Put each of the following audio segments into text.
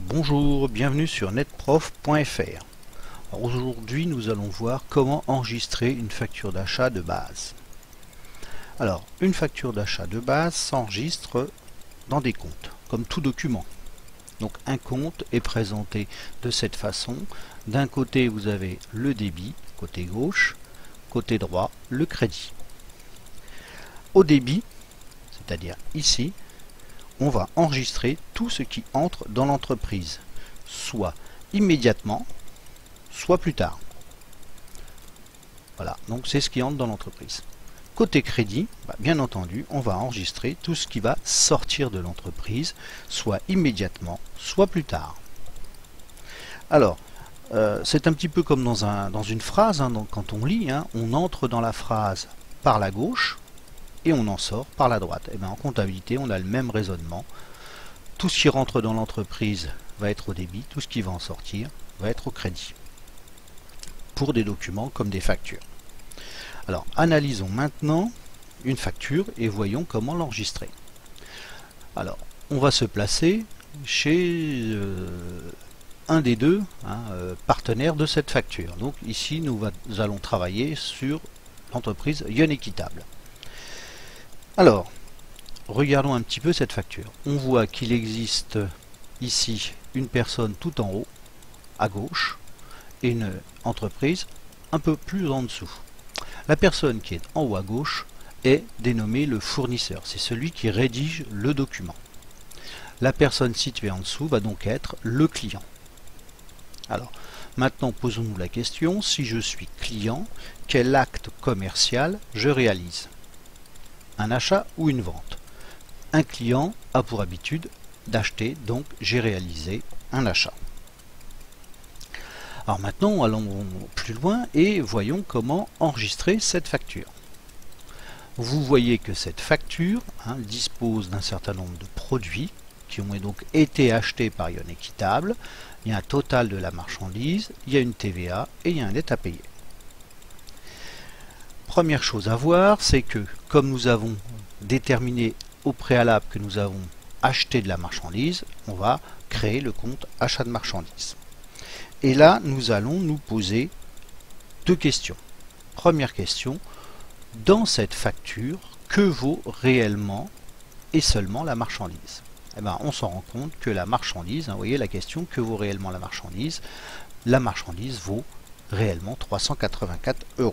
Bonjour, bienvenue sur netprof.fr. Aujourd'hui, nous allons voir comment enregistrer une facture d'achat de base. Alors, une facture d'achat de base s'enregistre dans des comptes, comme tout document. Donc, un compte est présenté de cette façon. D'un côté, vous avez le débit, côté gauche, côté droit, le crédit. Au débit, c'est-à-dire ici, on va enregistrer tout ce qui entre dans l'entreprise, soit immédiatement, soit plus tard. Voilà, donc c'est ce qui entre dans l'entreprise. Côté crédit, bien entendu, on va enregistrer tout ce qui va sortir de l'entreprise, soit immédiatement, soit plus tard. Alors, c'est un petit peu comme dans une phrase, donc quand on lit, on entre dans la phrase par la gauche, et on en sort par la droite. Et bien en comptabilité, on a le même raisonnement. Tout ce qui rentre dans l'entreprise va être au débit, tout ce qui va en sortir va être au crédit. Pour des documents comme des factures. Alors, analysons maintenant une facture et voyons comment l'enregistrer. Alors, on va se placer chez un des deux partenaires de cette facture. Donc ici, nous allons travailler sur l'entreprise Yon Équitable. Alors, regardons un petit peu cette facture. On voit qu'il existe ici une personne tout en haut, à gauche, et une entreprise un peu plus en dessous. La personne qui est en haut à gauche est dénommée le fournisseur. C'est celui qui rédige le document. La personne située en dessous va donc être le client. Alors, maintenant posons-nous la question, si je suis client, quel acte commercial je réalise ? Un achat ou une vente. Un client a pour habitude d'acheter, donc j'ai réalisé un achat. Alors maintenant, allons plus loin et voyons comment enregistrer cette facture. Vous voyez que cette facture dispose d'un certain nombre de produits qui ont donc été achetés par Yon Équitable. Il y a un total de la marchandise, il y a une TVA et il y a un net à payer. Première chose à voir, c'est que comme nous avons déterminé au préalable que nous avons acheté de la marchandise, on va créer le compte achat de marchandise. Et là, nous allons nous poser deux questions. Première question, dans cette facture, que vaut réellement et seulement la marchandise ? Eh bien, on s'en rend compte que la marchandise, vous voyez la question, que vaut réellement la marchandise vaut réellement 384 €.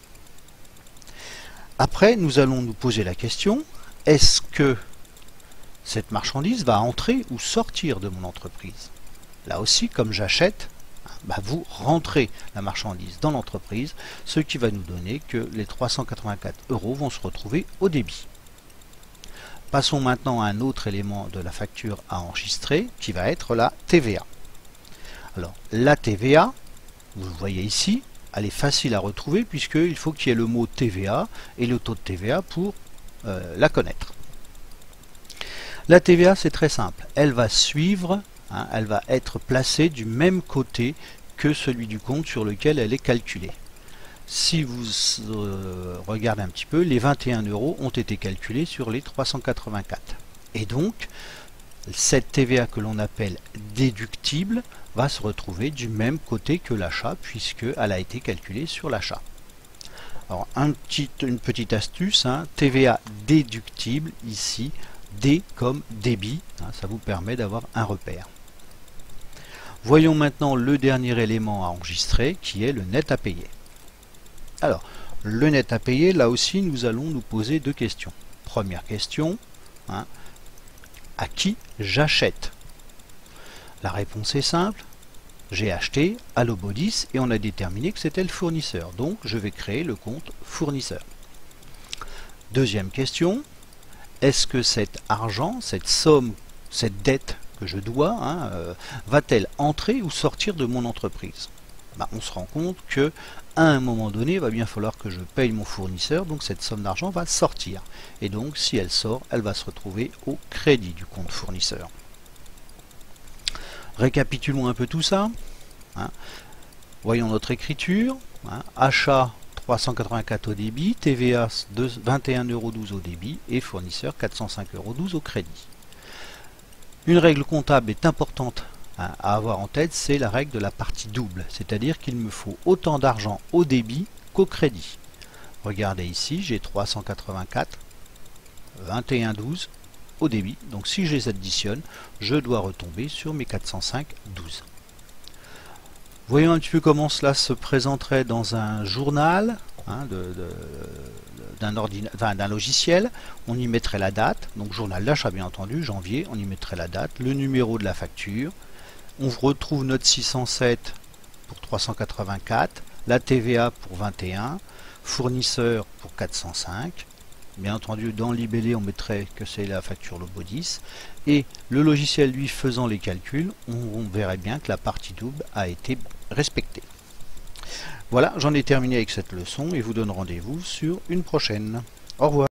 Après, nous allons nous poser la question, est-ce que cette marchandise va entrer ou sortir de mon entreprise? Là aussi, comme j'achète, vous rentrez la marchandise dans l'entreprise, ce qui va nous donner que les 384 € vont se retrouver au débit. Passons maintenant à un autre élément de la facture à enregistrer, qui va être la TVA. Alors, la TVA, vous le voyez ici, elle est facile à retrouver puisqu'il faut qu'il y ait le mot TVA et le taux de TVA pour la connaître. La TVA, c'est très simple. Elle va suivre, elle va être placée du même côté que celui du compte sur lequel elle est calculée. Si vous regardez un petit peu, les 21 € ont été calculés sur les 384. Et donc, cette TVA que l'on appelle déductible va se retrouver du même côté que l'achat puisqu'elle a été calculée sur l'achat. Alors une petite astuce, TVA déductible ici, D comme débit, ça vous permet d'avoir un repère. Voyons maintenant le dernier élément à enregistrer qui est le net à payer. Alors, le net à payer, là aussi nous allons nous poser deux questions. Première question, à qui j'achète? La réponse est simple, j'ai acheté à Lobodis et on a déterminé que c'était le fournisseur, donc je vais créer le compte fournisseur. Deuxième question, est-ce que cet argent, cette somme, cette dette que je dois, va-t-elle entrer ou sortir de mon entreprise? On se rend compte que à un moment donné, il va bien falloir que je paye mon fournisseur, donc cette somme d'argent va sortir. Et donc, si elle sort, elle va se retrouver au crédit du compte fournisseur. Récapitulons un peu tout ça. Voyons notre écriture. Achat 384 au débit, TVA 21,12 € au débit et fournisseur 405,12 € au crédit. Une règle comptable est importante hein, à avoir en tête, c'est la règle de la partie double, c'est-à-dire qu'il me faut autant d'argent au débit qu'au crédit. Regardez ici, j'ai 384, 21,12 au débit, donc si je les additionne, je dois retomber sur mes 405,12. Voyons un petit peu comment cela se présenterait dans un journal, hein, d'un logiciel. On y mettrait la date, donc journal d'achat bien entendu, janvier, on y mettrait la date, le numéro de la facture, on retrouve notre 607 pour 384, la TVA pour 21, fournisseur pour 405, bien entendu dans le libellé on mettrait que c'est la facture Lobodis, et le logiciel lui faisant les calculs, on verrait bien que la partie double a été respectée. Voilà, j'en ai terminé avec cette leçon et vous donne rendez-vous sur une prochaine. Au revoir.